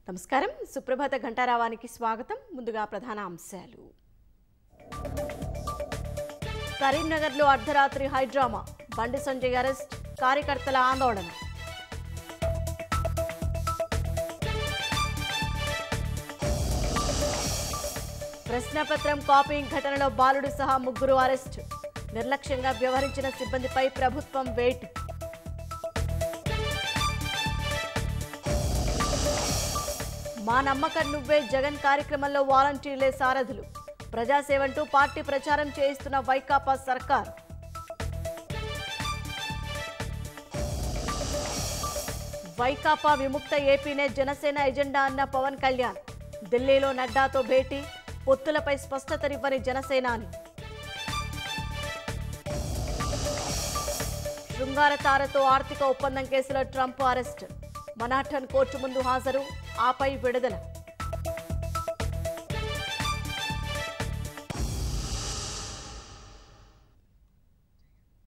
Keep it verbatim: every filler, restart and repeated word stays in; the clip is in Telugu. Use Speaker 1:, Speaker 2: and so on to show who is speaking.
Speaker 1: నమస్కారం సుప్రభాత ఘంటారావానికి స్వాగతం. ముందుగా ప్రధాన అంశాలు. కరీంనగర్లో అర్ధరాత్రి హైడ్రామా, బండి సంజయ్ అరెస్ట్, కార్యకర్తల ఆందోళన. ప్రశ్నపత్రం కాపీయింగ్ ఘటనలో బాలుడు సహా ముగ్గురు అరెస్ట్, నిర్లక్ష్యంగా వ్యవహరించిన సిబ్బందిపై ప్రభుత్వం వేటు. మా నమ్మకం నువ్వే జగన్ కార్యక్రమంలో వాలంటీర్లే సారథులు, ప్రజాసేవంటూ పార్టీ ప్రచారం చేయిస్తున్న వైకాపా సర్కార్. వైకాపా విముక్త ఏపీనే జనసేన ఎజెండా అన్న పవన్ కళ్యాణ్, ఢిల్లీలో నడ్డాతో భేటీ, పొత్తులపై స్పష్టతనివ్వని జనసేనాని. శృంగార తారతో ఆర్థిక ఒప్పందం కేసులో ట్రంప్ అరెస్ట్, మనాఠన్ కోర్టు ముందు హాజరు, ఆపై విడుదల.